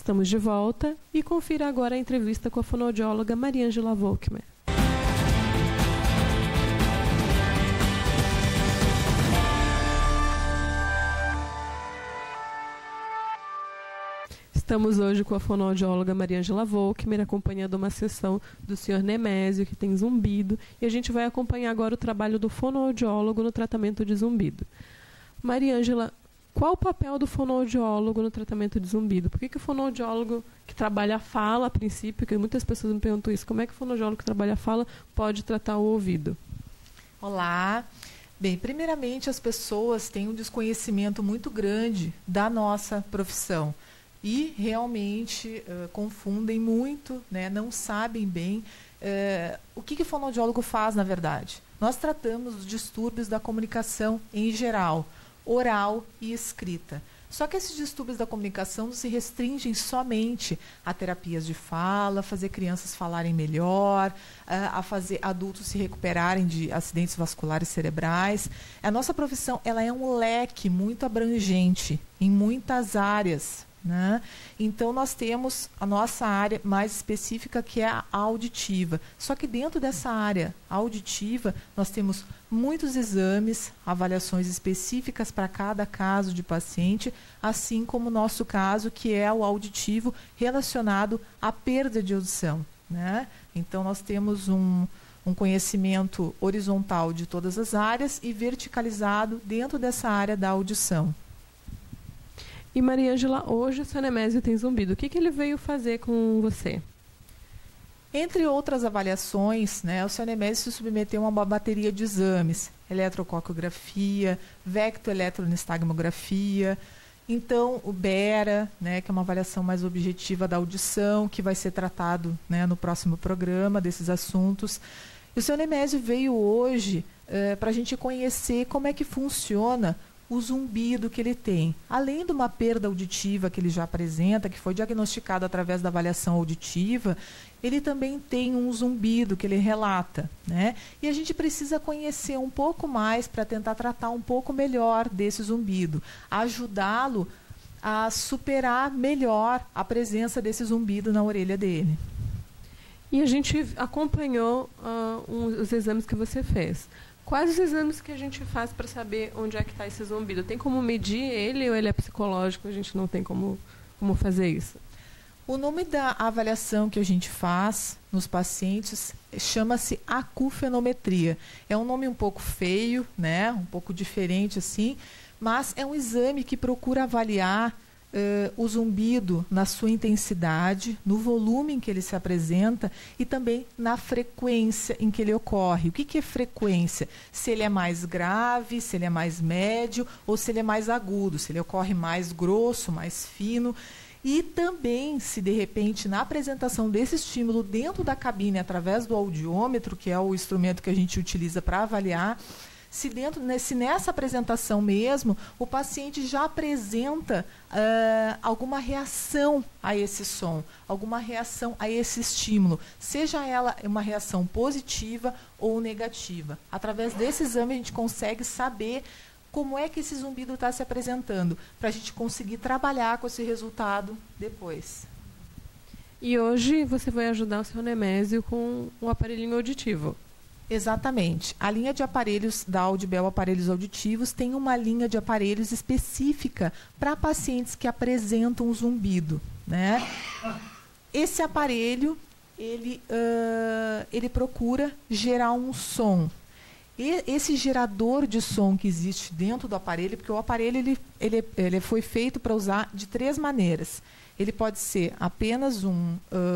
estamos de volta e confira agora a entrevista com a fonoaudióloga Mariângela Volkmer. Estamos hoje com a fonoaudióloga Mariângela Volkmer, acompanhando uma sessão do Sr. Nemésio, que tem zumbido, e a gente vai acompanhar agora o trabalho do fonoaudiólogo no tratamento de zumbido. Mariângela, qual o papel do fonoaudiólogo no tratamento de zumbido? Por que o fonoaudiólogo que trabalha a fala, a princípio, que muitas pessoas me perguntam isso, como é que o fonoaudiólogo que trabalha a fala pode tratar o ouvido? Olá. Bem, primeiramente as pessoas têm um desconhecimento muito grande da nossa profissão. E realmente confundem muito, né, não sabem bem o que o fonoaudiólogo faz, na verdade. Nós tratamos os distúrbios da comunicação em geral, oral e escrita. Só que esses distúrbios da comunicação não se restringem somente a terapias de fala, fazer crianças falarem melhor, a fazer adultos se recuperarem de acidentes vasculares cerebrais. A nossa profissão ela é um leque muito abrangente em muitas áreas, né? Então nós temos a nossa área mais específica, que é a auditiva. Só que dentro dessa área auditiva nós temos muitos exames, avaliações específicas para cada caso de paciente, assim como o nosso caso, que é o auditivo relacionado à perda de audição, né? Então nós temos um conhecimento horizontal de todas as áreas e verticalizado dentro dessa área da audição. E Mariângela, hoje o Sr. Nemésio tem zumbido. O que ele veio fazer com você? Entre outras avaliações, né, o Sr. Nemésio se submeteu a uma bateria de exames. Eletrococcografia, vectoeletroanestagmografia. Então, o BERA, né, que é uma avaliação mais objetiva da audição, que vai ser tratado, né, no próximo programa desses assuntos. E o Sr. Nemésio veio hoje para a gente conhecer como é que funciona o zumbido que ele tem. Além de uma perda auditiva que ele já apresenta, que foi diagnosticado através da avaliação auditiva, ele também tem um zumbido que ele relata, né? E a gente precisa conhecer um pouco mais para tentar tratar um pouco melhor desse zumbido, ajudá-lo a superar melhor a presença desse zumbido na orelha dele. E a gente acompanhou os exames que você fez. Quais os exames que a gente faz para saber onde é que está esse zumbido? Tem como medir ele ou ele é psicológico? A gente não tem como fazer isso? O nome da avaliação que a gente faz nos pacientes chama-se acufenometria. É um nome um pouco feio, né? Um pouco diferente assim, mas é um exame que procura avaliar o zumbido na sua intensidade, no volume em que ele se apresenta e também na frequência em que ele ocorre. O que é frequência? Se ele é mais grave, se ele é mais médio ou se ele é mais agudo, se ele ocorre mais grosso, mais fino. E também, se de repente na apresentação desse estímulo dentro da cabine, através do audiômetro, que é o instrumento que a gente utiliza para avaliar, se nessa apresentação mesmo, o paciente já apresenta alguma reação a esse som, alguma reação a esse estímulo, seja ela uma reação positiva ou negativa. Através desse exame a gente consegue saber como é que esse zumbido está se apresentando, para a gente conseguir trabalhar com esse resultado depois. E hoje você vai ajudar o Sr. Nemésio com um aparelhinho auditivo. Exatamente. A linha de aparelhos da Audibel Aparelhos Auditivos tem uma linha de aparelhos específica para pacientes que apresentam zumbido, né? Esse aparelho, ele procura gerar um som. E esse gerador de som que existe dentro do aparelho, porque o aparelho ele foi feito para usar de 3 maneiras. Ele pode ser apenas um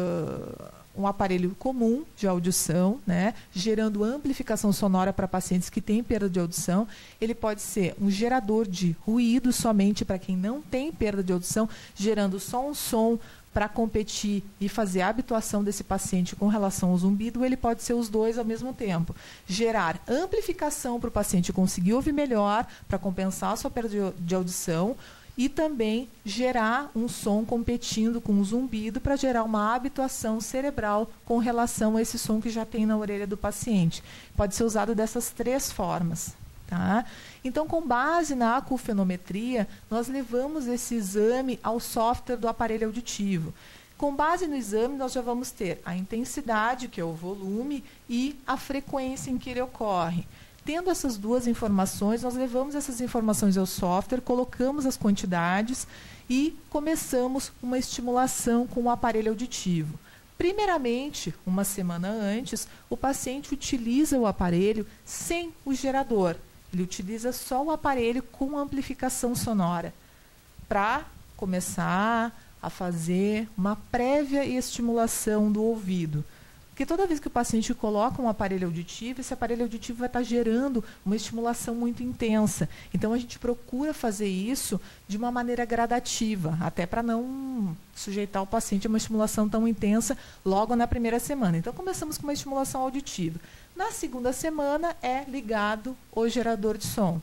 aparelho comum de audição, né, gerando amplificação sonora para pacientes que têm perda de audição. Ele pode ser um gerador de ruído somente para quem não tem perda de audição, gerando só um som para competir e fazer a habituação desse paciente com relação ao zumbido. Ele pode ser os dois ao mesmo tempo. Gerar amplificação para o paciente conseguir ouvir melhor, para compensar a sua perda de audição, e também gerar um som competindo com o zumbido para gerar uma habituação cerebral com relação a esse som que já tem na orelha do paciente. Pode ser usado dessas 3 formas. Tá? Então, com base na acufenometria, nós levamos esse exame ao software do aparelho auditivo. Com base no exame, nós já vamos ter a intensidade, que é o volume, e a frequência em que ele ocorre. Tendo essas duas informações, nós levamos essas informações ao software, colocamos as quantidades e começamos uma estimulação com o aparelho auditivo. Primeiramente, uma semana antes, o paciente utiliza o aparelho sem o gerador. Ele utiliza só o aparelho com amplificação sonora para começar a fazer uma prévia estimulação do ouvido. Porque toda vez que o paciente coloca um aparelho auditivo, esse aparelho auditivo vai estar gerando uma estimulação muito intensa. Então, a gente procura fazer isso de uma maneira gradativa, até para não sujeitar o paciente a uma estimulação tão intensa logo na primeira semana. Então, começamos com uma estimulação auditiva. Na segunda semana, é ligado o gerador de som.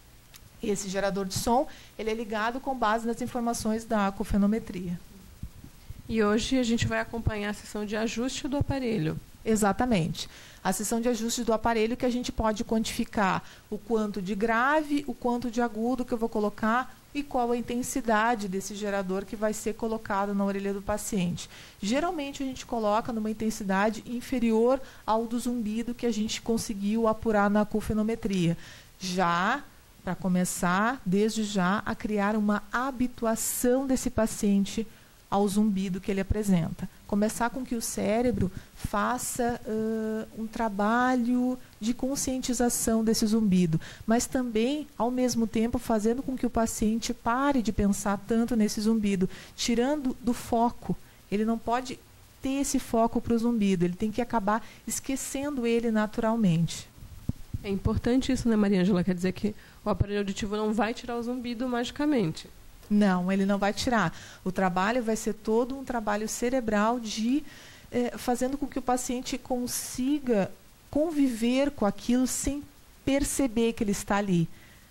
Esse gerador de som ele é ligado com base nas informações da acufenometria. E hoje a gente vai acompanhar a sessão de ajuste do aparelho. Exatamente. A sessão de ajuste do aparelho que a gente pode quantificar o quanto de grave, o quanto de agudo que eu vou colocar e qual a intensidade desse gerador que vai ser colocado na orelha do paciente. Geralmente a gente coloca numa intensidade inferior ao do zumbido que a gente conseguiu apurar na acufenometria. Já para começar, desde já, a criar uma habituação desse paciente ao zumbido que ele apresenta. Começar com que o cérebro faça um trabalho de conscientização desse zumbido, mas também, ao mesmo tempo, fazendo com que o paciente pare de pensar tanto nesse zumbido, tirando do foco. Ele não pode ter esse foco para o zumbido, ele tem que acabar esquecendo ele naturalmente. É importante isso, né, Maria Ângela? Quer dizer que o aparelho auditivo não vai tirar o zumbido magicamente. Não, ele não vai tirar. O trabalho vai ser todo um trabalho cerebral de fazendo com que o paciente consiga conviver com aquilo sem perceber que ele está ali.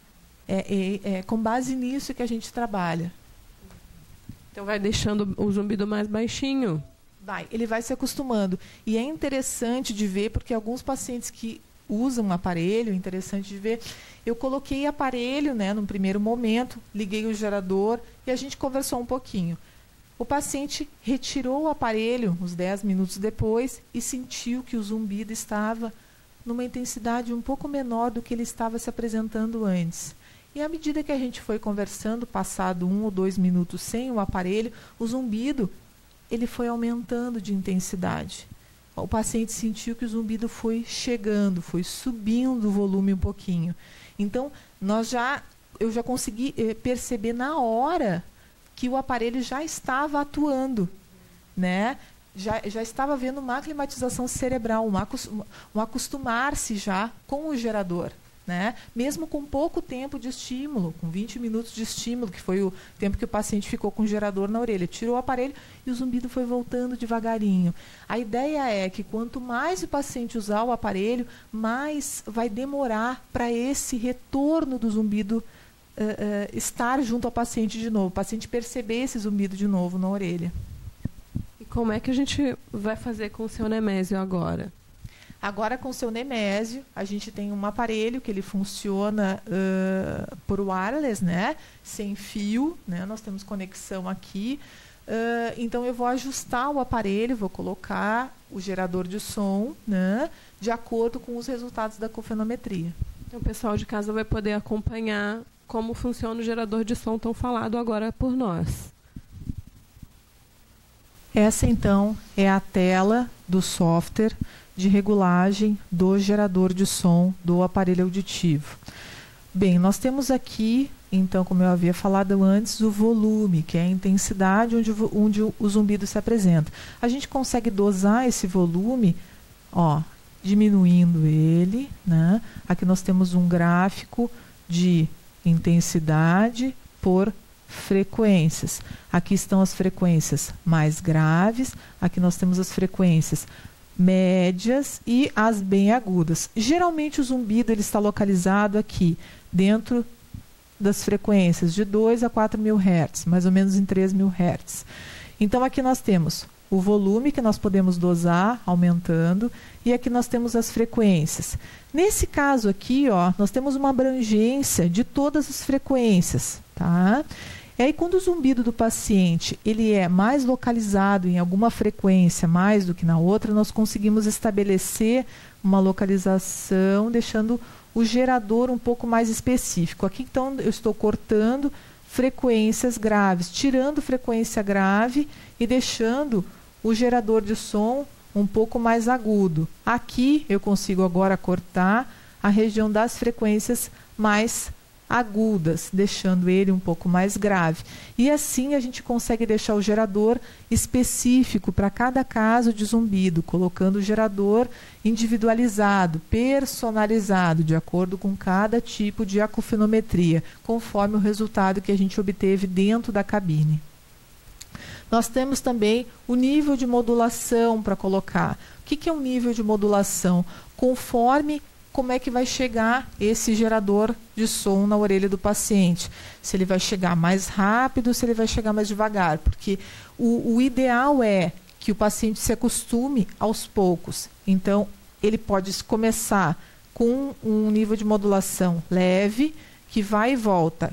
É com base nisso que a gente trabalha. Então vai deixando o zumbido mais baixinho. Ele vai se acostumando. E é interessante de ver, porque alguns pacientes que usam um aparelho, interessante de ver. Eu coloquei aparelho, né, no primeiro momento, liguei o gerador e a gente conversou um pouquinho. O paciente retirou o aparelho uns 10 minutos depois e sentiu que o zumbido estava numa intensidade um pouco menor do que ele estava se apresentando antes. E à medida que a gente foi conversando, passado 1 ou 2 minutos sem o aparelho, o zumbido ele foi aumentando de intensidade. O paciente sentiu que o zumbido foi chegando, foi subindo o volume um pouquinho. Então, eu já consegui perceber na hora que o aparelho já estava atuando, né? Já estava havendo uma aclimatização cerebral, um acostumar-se já com o gerador, né? Mesmo com pouco tempo de estímulo, com 20 minutos de estímulo, que foi o tempo que o paciente ficou com o gerador na orelha. Tirou o aparelho e o zumbido foi voltando devagarinho. A ideia é que quanto mais o paciente usar o aparelho, mais vai demorar para esse retorno do zumbido estar junto ao paciente de novo, o paciente perceber esse zumbido de novo na orelha. E como é que a gente vai fazer com o seu Nemésio agora? Agora, com o seu Nemésio, a gente tem um aparelho que ele funciona por wireless, né? Sem fio, né? Nós temos conexão aqui. Então, eu vou ajustar o aparelho, vou colocar o gerador de som, né? De acordo com os resultados da acufenometria. Então, o pessoal de casa vai poder acompanhar como funciona o gerador de som tão falado agora por nós. Essa, então, é a tela do software de regulagem do gerador de som do aparelho auditivo. Bem, nós temos aqui, então, como eu havia falado antes, o volume, que é a intensidade onde o zumbido se apresenta. A gente consegue dosar esse volume, diminuindo ele, né? Aqui nós temos um gráfico de intensidade por frequências. Aqui estão as frequências mais graves, aqui nós temos as frequências médias e as bem agudas. Geralmente o zumbido ele está localizado aqui, dentro das frequências de 2 a 4 mil Hz, mais ou menos em 3 mil Hz. Então aqui nós temos o volume que nós podemos dosar, aumentando, e aqui nós temos as frequências. Nesse caso aqui, ó, nós temos uma abrangência de todas as frequências, tá? E aí, quando o zumbido do paciente ele é mais localizado em alguma frequência mais do que na outra, nós conseguimos estabelecer uma localização, deixando o gerador um pouco mais específico. Aqui, então, eu estou cortando frequências graves, tirando frequência grave e deixando o gerador de som um pouco mais agudo. Aqui eu consigo agora cortar a região das frequências mais agudas, deixando ele um pouco mais grave. E assim a gente consegue deixar o gerador específico para cada caso de zumbido, colocando o gerador individualizado, personalizado, de acordo com cada tipo de acufenometria, conforme o resultado que a gente obteve dentro da cabine. Nós temos também o nível de modulação para colocar. O que é um nível de modulação? Conforme como é que vai chegar esse gerador de som na orelha do paciente. Se ele vai chegar mais rápido, se ele vai chegar mais devagar. Porque o ideal é que o paciente se acostume aos poucos. Então, ele pode começar com um nível de modulação leve, que vai e volta.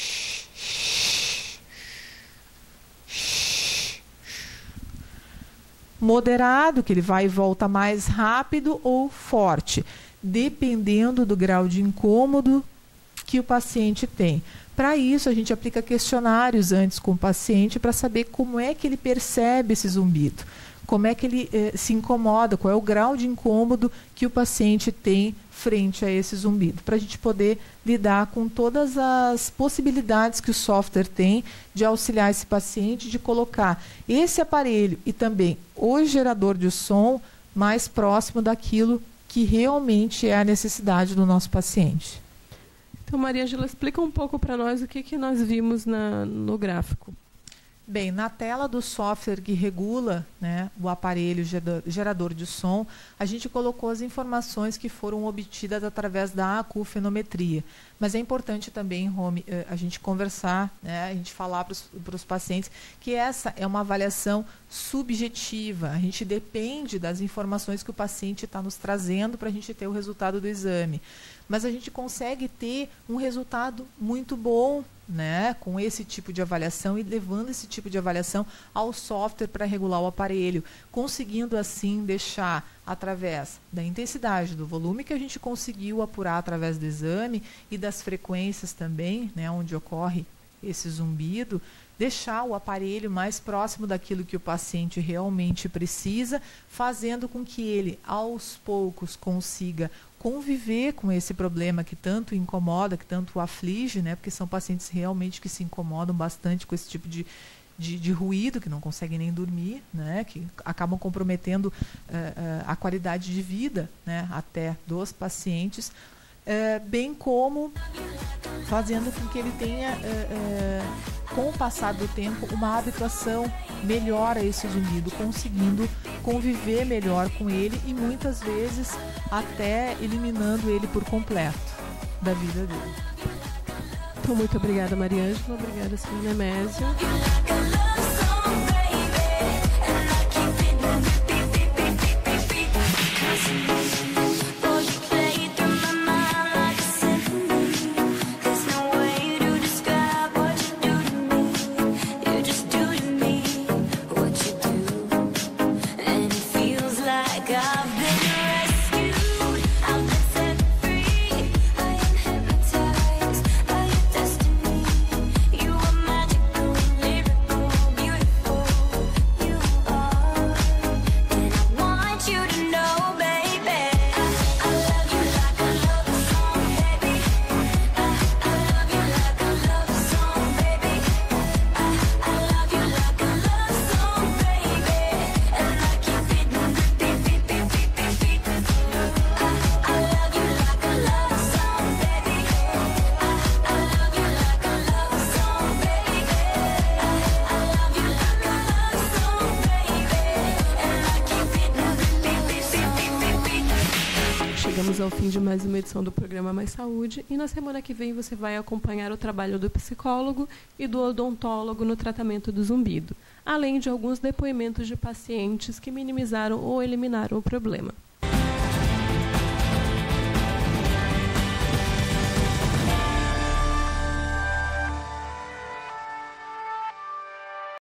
Moderado, que ele vai e volta mais rápido, ou forte, dependendo do grau de incômodo que o paciente tem. Para isso, a gente aplica questionários antes com o paciente para saber como é que ele percebe esse zumbido, como é que ele se incomoda, qual é o grau de incômodo que o paciente tem frente a esse zumbido, para a gente poder lidar com todas as possibilidades que o software tem de auxiliar esse paciente, de colocar esse aparelho e também o gerador de som mais próximo daquilo que realmente é a necessidade do nosso paciente. Então, Maria Ângela, explica um pouco para nós o que nós vimos no gráfico. Bem, na tela do software que regula, né, o aparelho gerador de som, a gente colocou as informações que foram obtidas através da acufenometria. Mas é importante também, Rome, a gente conversar, né, a gente falar para os pacientes que essa é uma avaliação subjetiva. A gente depende das informações que o paciente está nos trazendo para a gente ter o resultado do exame. Mas a gente consegue ter um resultado muito bom, né, com esse tipo de avaliação e levando esse tipo de avaliação ao software para regular o aparelho, conseguindo assim deixar, através da intensidade, do volume que a gente conseguiu apurar através do exame e das frequências também, né, onde ocorre esse zumbido, deixar o aparelho mais próximo daquilo que o paciente realmente precisa, fazendo com que ele, aos poucos, consiga conviver com esse problema que tanto incomoda, que tanto o aflige, né? Porque são pacientes realmente que se incomodam bastante com esse tipo de ruído, que não conseguem nem dormir, né? Que acabam comprometendo a qualidade de vida, né? Até dos pacientes, bem como fazendo com que ele tenha, com o passar do tempo, uma habituação melhor a esse zumbido, conseguindo conviver melhor com ele e muitas vezes até eliminando ele por completo da vida dele. Então, muito obrigada, Maria Ângela. Obrigada, senhor Nemésio. Chegamos ao fim de mais uma edição do programa Mais Saúde e na semana que vem você vai acompanhar o trabalho do psicólogo e do odontólogo no tratamento do zumbido. além de alguns depoimentos de pacientes que minimizaram ou eliminaram o problema.